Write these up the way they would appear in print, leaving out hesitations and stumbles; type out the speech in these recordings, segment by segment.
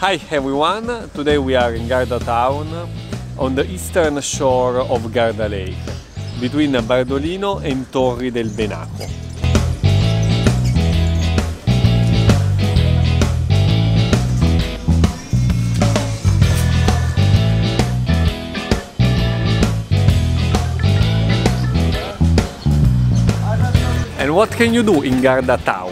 Hi everyone, today we are in Garda town on the eastern shore of Garda Lake, between Bardolino and Torri del Benaco. And what can you do in Garda town?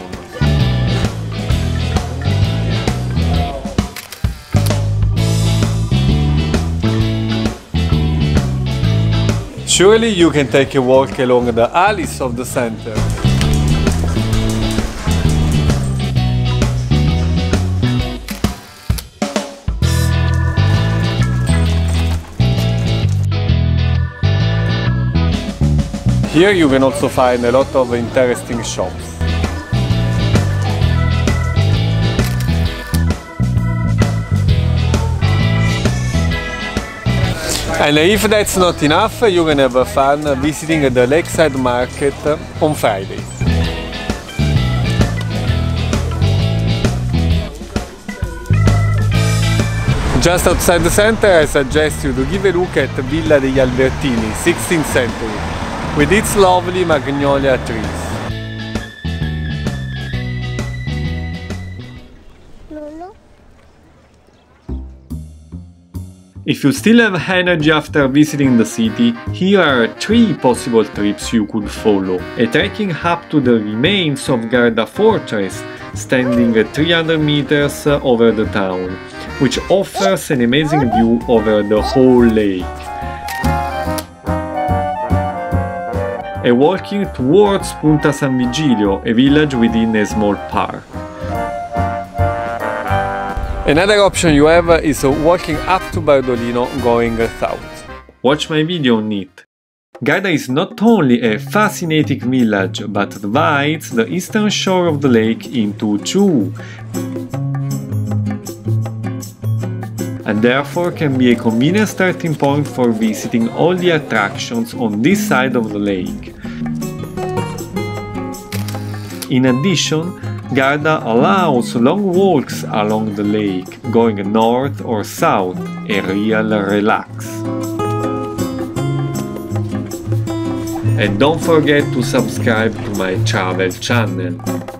Surely you can take a walk along the alleys of the center. Here you can also find a lot of interesting shops. And if that's not enough, you can have fun visiting the lakeside market on Friday. Just outside the center, I suggest you to give a look at Villa degli Albertini, 16th century, with its lovely magnolia trees. If you still have energy after visiting the city, here are 3 possible trips you could follow. A trekking up to the remains of Garda Fortress, standing at 300 meters over the town, which offers an amazing view over the whole lake. A walking towards Punta San Vigilio, a village within a small park. Another option you have is walking up to Bardolino going south. Watch my video on it. Garda is not only a fascinating village, but divides the eastern shore of the lake into 2. And therefore can be a convenient starting point for visiting all the attractions on this side of the lake. In addition, Garda allows long walks along the lake, going north or south, a real relax. And don't forget to subscribe to my travel channel.